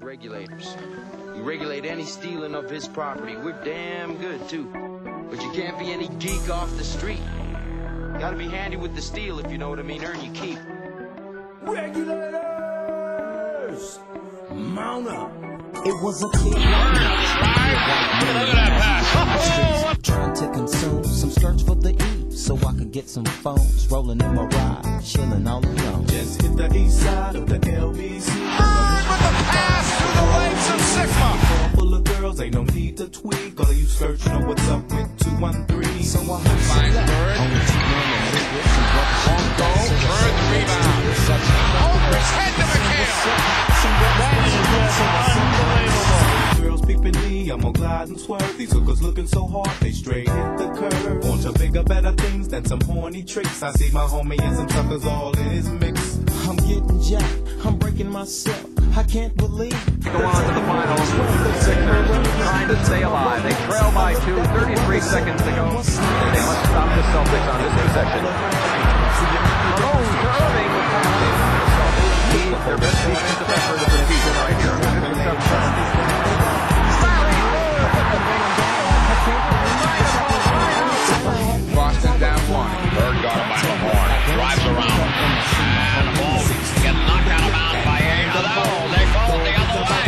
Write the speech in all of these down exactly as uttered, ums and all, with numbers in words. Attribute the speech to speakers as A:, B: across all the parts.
A: Regulators. You regulate any stealing of his property. We're damn good, too. But you can't be any geek off the street. You gotta be handy with the steel, if you know what I mean. Earn your keep.
B: Regulators! Mount up.
C: It was a clear line.
D: Look at that pass.
C: Trying to consume some skirts for the E, so I could get some phones. Rolling in my ride, chilling all alone.
B: Just hit the east side of the L B C.
D: With the pass through the legs of Sigma.
B: Full of girls, ain't no need to tweak. All of you search know what's up with two one three.
C: So I heard
D: Finds Bird. On goal. Bird the rebound. Over his head to McHale.
B: Girls peeping me, I'm gonna glide and swerve. These hookers looking so hard, they straight hit the curve. Want to bigger, better things than some horny tricks. I see my homie and some suckers all in his mix.
C: I'm getting jacked, I'm breaking myself. I can't believe.
E: Go on to the finals. Sixers trying to stay alive. They trail by two, thirty-three seconds to go. They must stop the Celtics on this possession. Malone to Irving. Their best defensive effort of the season right here.
D: Boston down one. Bird got him by the horn. Drives around. And the ball gets knocked out of bounds by A. Now that ball, they call it the other way.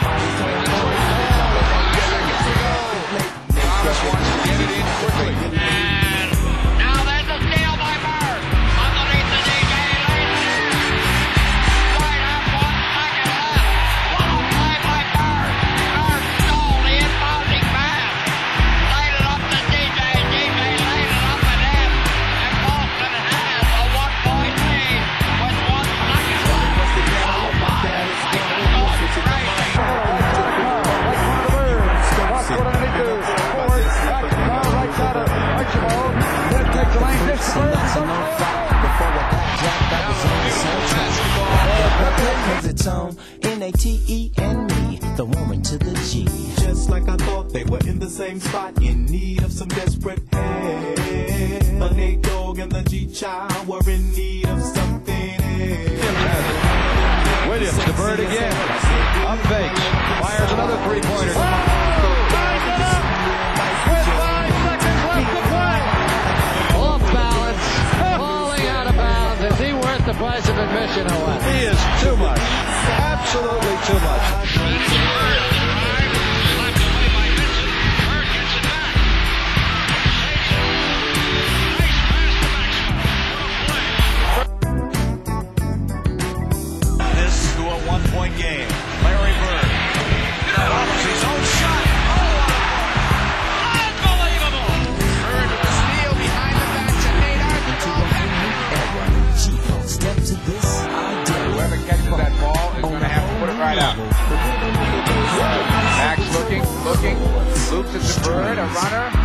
D: Thomas wants to get it in quickly. And now there's a steal by Bird. Underneath the D J lane. Right up one second left. Long play by Bird. Bird stole the inbounding pass. Laid it up to D J. D J laid it up and in. And Boston has a one-point lead with one second left. Oh my. Tyson's going crazy.
C: It's on N A T E and me, the woman to the G.
B: Just like I thought, they were in the same spot, in need of some desperate help. The Nate Dogg and the G-Child were in need of something else.
E: Williams to Bird again. Up fake. Fires another three-pointer.
F: Off balance, falling out of bounds. Is he worth the price of admission or what?
E: He is too much. Absolutely too much.
D: This to a one-point game. Larry Bird. Offers his own shot. Oh, unbelievable. Bird with the steal behind the back to Nate Arthur.
C: Chico, step to this idea.
E: Whoever catches that ball is going to have to put it right out. Max looking, looking. Loops it to Bird, a runner.